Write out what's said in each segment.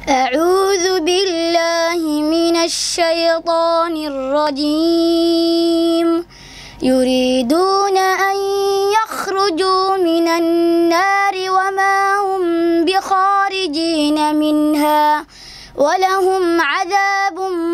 أعوذ بالله من الشيطان الرجيم يريدون أن يخرجوا من النار وما هم بخارجين منها ولهم عذاب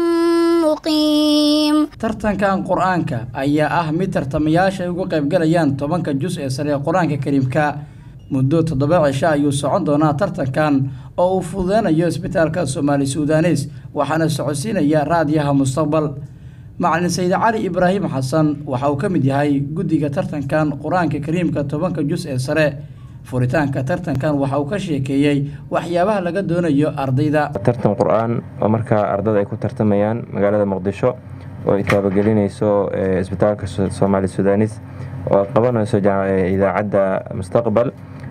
مقيم. tartankan quraanka ayaa mid tartamayaasha ugu qayb galayaan 10 juz ee sare quraanka kariimka muddo 7 cisho ayuu socon doonaa tartankan oo uu fududeynayo isbitaalka Soomaali Suudanes waxaana socodsiinaya raadiyaha Mustaqbal. Macallin Sayd Cali Ibrahim Xasan waxa uu kamid yahay guddiga tartankan quraanka kariimka 10 juz ee sare. furitaanka tartankan waxa uu ka sheekeeyay waxyaabaha laga doonayo ardayda. tartan quraan oo marka ardayda ay ku tartamayaan magaalada Muqdisho oo ay taabagelinayso isbitaalka Soomaali Suudanes oo qabanayso idaacadda Mustaqbal.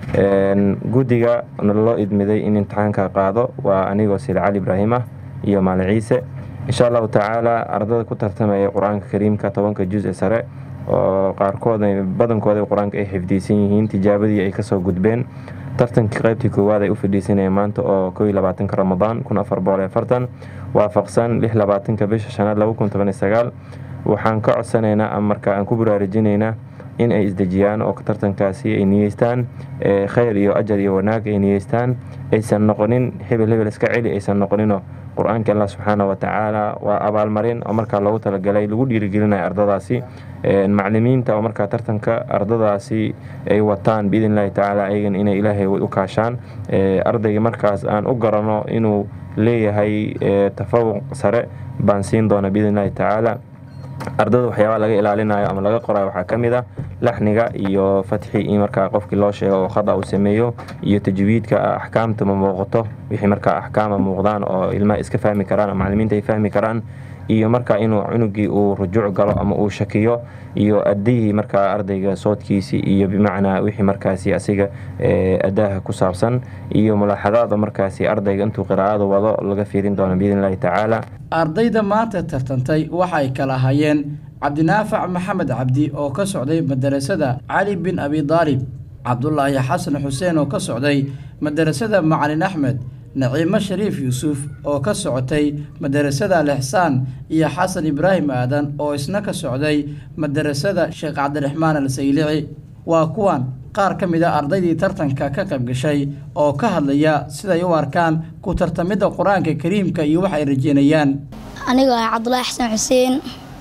guddiga loo idmiday in imtixaanka qaado waa anigoo Sayd Cali Ibrahim iyo Macallin Ciise. insha Allah ta'ala ardayda ku tartamaya quraanka kariimka 10 juz ee sare oo qaarkood badankooda quraanka ay xifdisan yihiin tijaabadii ay ka soo gudbeen tartanka qaybtii koowaad ay u fadhiisanayeen maanta oo 22 Ramadaan 1440 waafaqsan 26 bisha shanaad 2019 waxaan ka codsanaynaa marka aan ku baraarujinaynaa in ay isdajiyaan oo tartankaasi ay niyeystaan khayr iyo ajar iyo wanaag ay niyeystaan aysan noqonin hebel iska celi aysan noqonino quraanka Allah subhanahu wa ta'ala waa abaalmarin oo marka loogu talagalay lagu dhiirigelinayo ardadaasi macallimiinta oo marka tartanka ardadaasi ay wataan biidinlaahi ta'ala ayagan inay Ilaahay u kaashaan ardayga markaas aan u garano inuu leeyahay tafawuq sare baan siin doona biidinlaahi ta'ala. ardada waxyaabo laga ilaalinayo ama laga qorayo waxa kamid ah laxniga iyo fatxi in marka qofkii loo sheego oo khada uu sameeyo iyo tajwiidka ahkaamta ma muuqato wixii marka ahkaama muuqdaan oo ilmaha iska fahmi karaan ama macallimiinta ay fahmi karaan iyo marka inuu cunugii uu rujuuc galo ama uu shakiyo iyo adii marka ardayga soodkiisi iyo bimaana wixii markaasi asiga adaha ku saabsan iyo mulaaxadaada markaasi ardayga intuu qiraa'ada wado laga fiirin doono biidinlaahi ta'ala. ardayda maanta tartantay waxa ay kala hayeen Cabdinaafac Maxamed Cabdi oo ka socday madrasada Ali bin Abi Talib, Cabdullaahi Xasan Xuseen oo ka socday madrasada Macallin Axmed, Naciima Shariif Yuusuf oo ka socotay madrasada Al-Ihsaan iyo Xasan Ibraahim Aadan oo isna ka socday madrasada Sheekh Cabdiraxmaan Al-Saylici. waa kuwan qaar ka mid ah ardaydii tartanka ka qayb gashay oo ka hadlaya sida ay u arkaan ku tartamida quraanka kariimka iyo waxa ay rajeynayaan. aniga Cabdullaahi Xasan Xuseen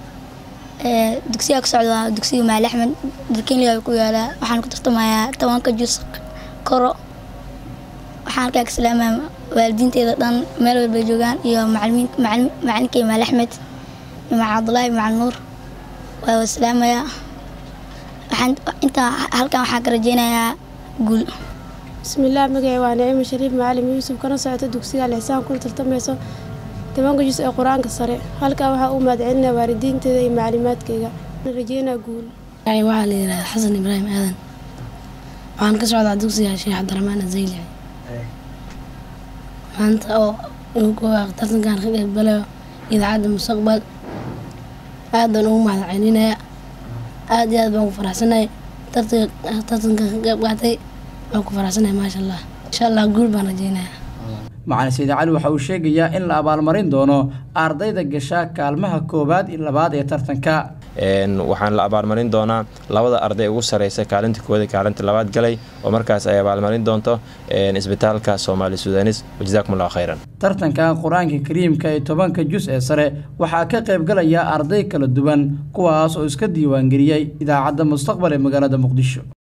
dugsiga ka socda dugsiga Macallin Axmed dalkeenliga ku yaala waxaan ku tartamayaa 10 juz koro waxaan ka islaamay waalidiinteeda dhan meel walba joogan iyo macallinka Macallin Axmed iyo Cabdullaahi Macallin Nuur waa islaamaya inta halkan waxaan ka rajeynayaa guul. bismillaah magacay waa Naciima Shariif Macallin Yuusuf kana socota dugsiga Al-Ihsaan ku tartamayso 10 juz ee quraanka sare halka waxa uu madcelinaa waalidiinteeda iyo macallimaadkayga rajeynaa guul. waxaa la yiraahdaa Xasan Ibraahim Aadan waxaan ka socdaa dugsiga Sheekh Cabdiraxmaan Al-Saylici. maanta oo ugu tartankan ka qayb galayo idaacadda Mustaqbal aadan ugu mahadcelinayaa aad iyo aad baan ku faraxsanahay tartanka ka qayb qaatay waan ku faraxsanahay maasha Allah insha Allah guul baan rajeynayaa. Macallin Sayd Cali waxa uu sheegayaa in la abaalmarin doono ardayda gasha kaalmaha koobaad iyo labaad ee tartanka. waxaan la abaalmarin doonaa labada arday ugu sareysa kaalinta koowaad iyo kaalinta labaad galay oo markaas ay abaalmarin doonto isbitaalka Soomaali Suudanes. Jazakumullahu khayran. tartanka quraanka kariimka ee 10 juz ee sare waxa ka qayb galaya arday kala duwan kuwaas oo iska diiwaan galiyay idaacadda Mustaqbal ee magaalada Muqdisho.